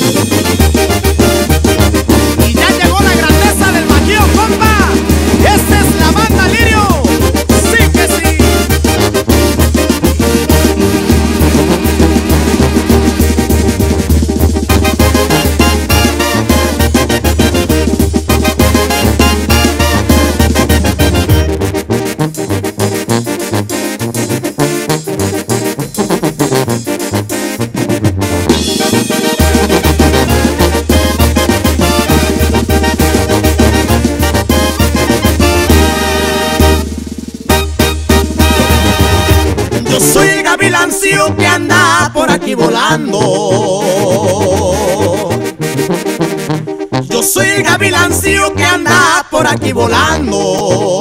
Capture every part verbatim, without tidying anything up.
gavilancillo que anda por aquí volando. Yo soy el gavilancillo que anda por aquí volando.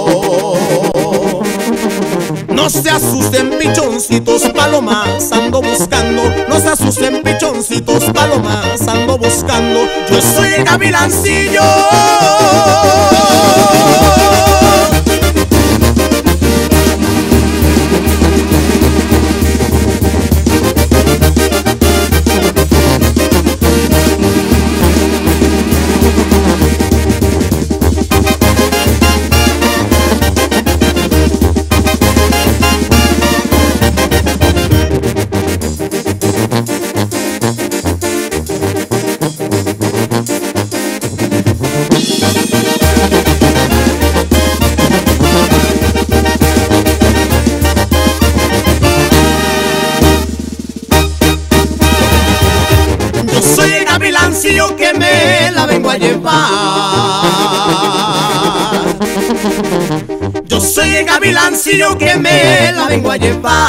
No se asusten pichoncitos, palomas ando buscando. No se asusten pichoncitos, palomas ando buscando. Yo soy el gavilancillo. Gavilancillo que me la vengo a llevar. Yo soy el gavilancillo que me la vengo a llevar.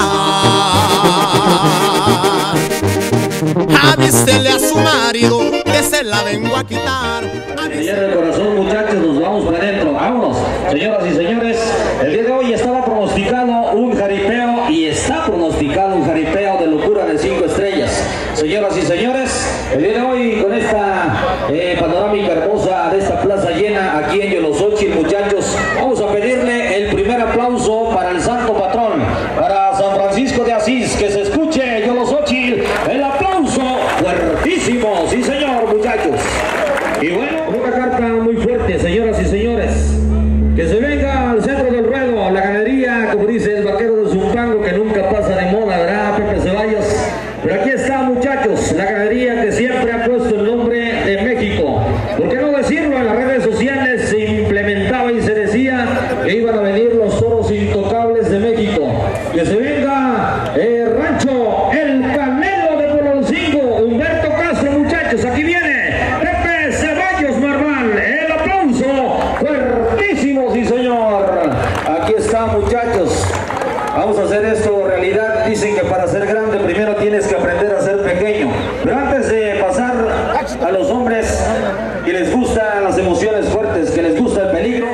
Avísele a su marido que se la vengo a quitar. Señor del corazón, muchachos, nos vamos para adentro. Vámonos, señoras y señores. El día de hoy estaba pronosticado un jaripeo y está pronosticado un jaripeo de locura de cinco estrellas. Señoras y señores, el día de hoy con esta eh, panorámica hermosa de esta plaza llena aquí en Yolosochil, muchachos, vamos a pedirle el primer aplauso para el santo patrón, para San Francisco de Asís, que se escuche Yolosochil, el aplauso fuertísimo, sí señor, muchachos. Y bueno, una carta muy fuerte, señoras y señores, que se venga al centro del ruedo, la ganadería, como dice el vaquero de Zumpango, que nunca pasa de moda, ¿verdad, Pepe Ceballos? Pero aquí está, muchachos, la ganadería que siempre ha puesto el nombre de México. ¿Por qué no decirlo? En las redes sociales se implementaba y se decía que iban a venir los toros intocables de México. Que se venga eh, Rancho El Canelo de Poloncingo, Humberto Castro, muchachos, aquí viene Pepe Ceballos Marván, el aplauso fuertísimo, sí señor. Aquí está, muchachos. Vamos a hacer esto realidad. Dicen que para ser grande primero tienes que aprender a ser pequeño. Pero antes de pasar a los hombres que les gustan las emociones fuertes, que les gusta el peligro,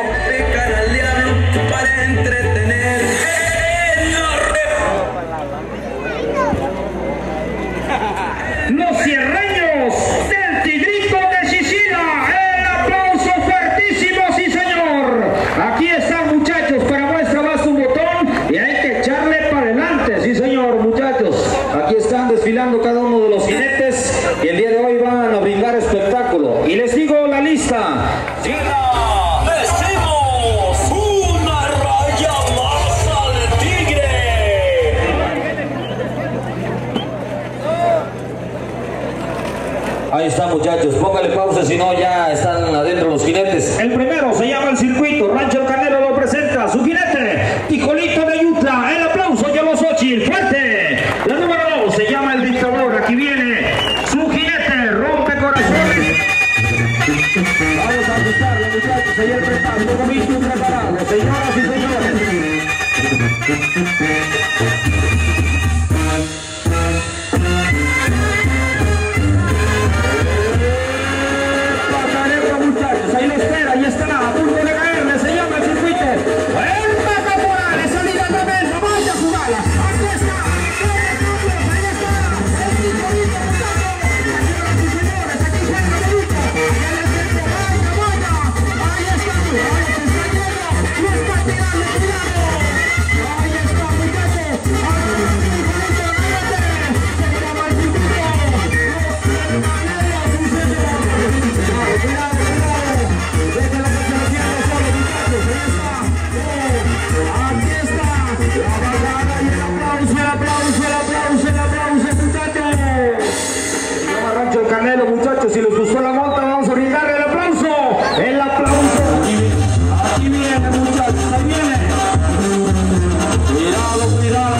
los cierreños del Tigrito de Sicilia, el aplauso fuertísimo, sí señor. Aquí están, muchachos, para muestra basta un botón y hay que echarle para adelante, sí señor, muchachos. Aquí están desfilando cada uno de los jinetes y el día de hoy van a brindar espectáculo. Y les digo la lista. Una raya más al tigre. Ahí está, muchachos, póngale pausa, si no ya están adentro los jinetes. El primero se llama El Circuito, Rancho El Canelo lo presenta, su jinete, Tijolito de Yutla, el aplauso Yolosochil, fuerte. La número dos se llama El Dictador, aquí viene su jinete, Rompe Corazones. Vamos a ajustarlo, muchachos, ahí el preparo, todo listo y preparado, señoras y señores. Ahí lo espera, ahí está, a punto de caerle, se llama El Circuito. El Paco Morales, salida tremenda, vaya a jugarla. Aquí está, ahí está, el Tijolito, señoras y señores, aquí está el Tijolito. Vaya, vaya, ahí está, ahí se está yendo, lo está tirando, cuidado. Ahí está, muchachos, si les gustó la monta, vamos a brindarle el aplauso. El aplauso. Aquí viene, aquí viene, muchachos, ahí viene. Cuidado, cuidado.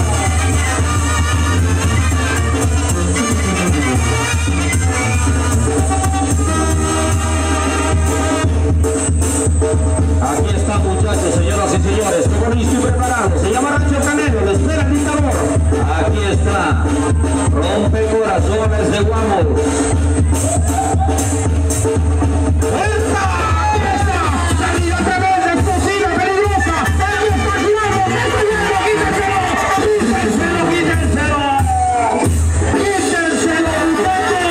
Aquí está, muchachos, señoras y señores, como listo y preparado. Se llama Rancho Canelo, lo espera el dictador. Aquí está, rompe corazones de Guamo. ¡Esta! ¡Ahí está! ¡Salida tremenda, explosiva, peligrosa! ¡Ahí está, cuidado! ¡Quítenselo! ¡Quítenselo, quítenselo! ¡Quítenselo, muchachos!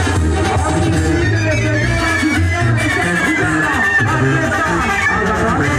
Aquí está,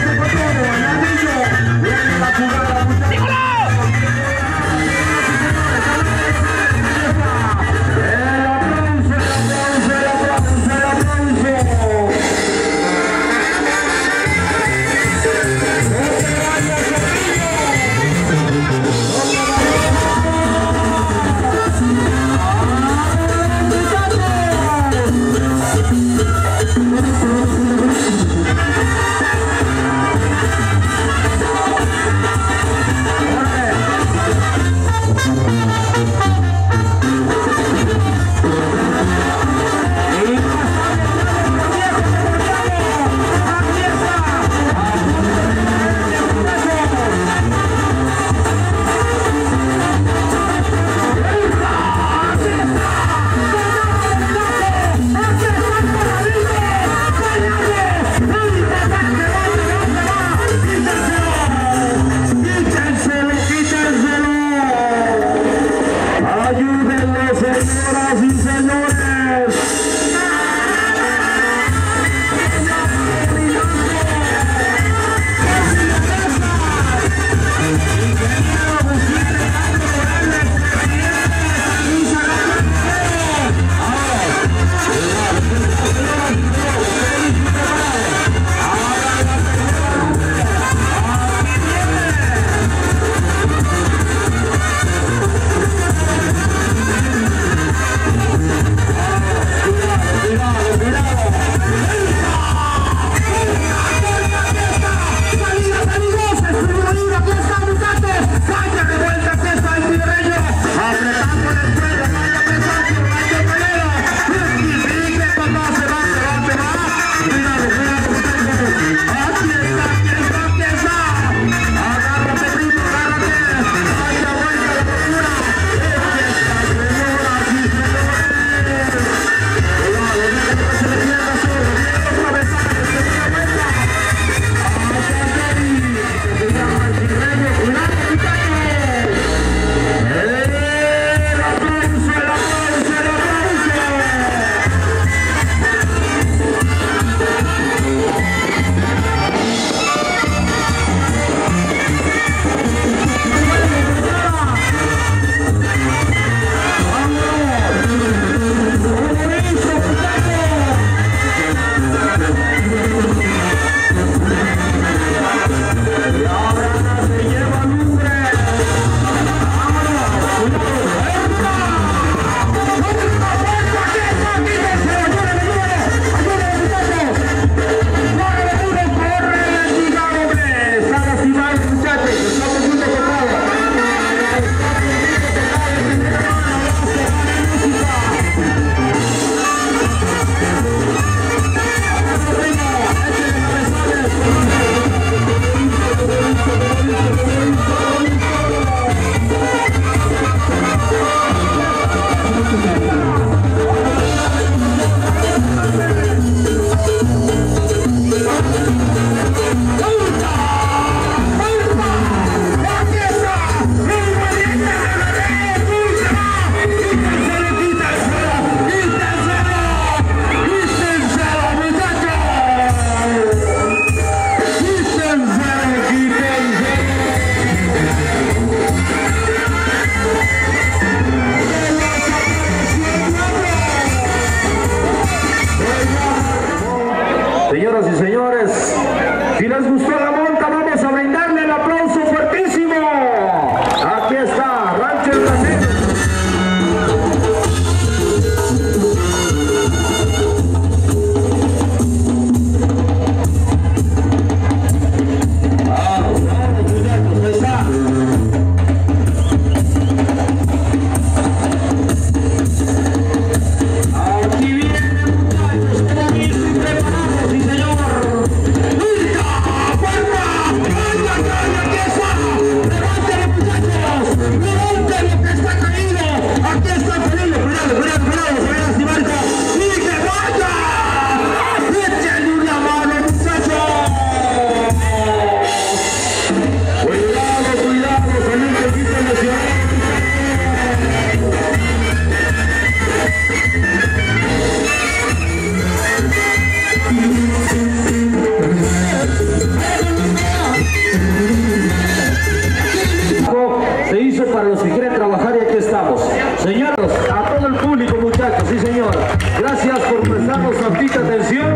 Se hizo para los que quieren trabajar y aquí estamos. Señores, a todo el público, muchachos, sí señor. Gracias por prestarnos tantita atención.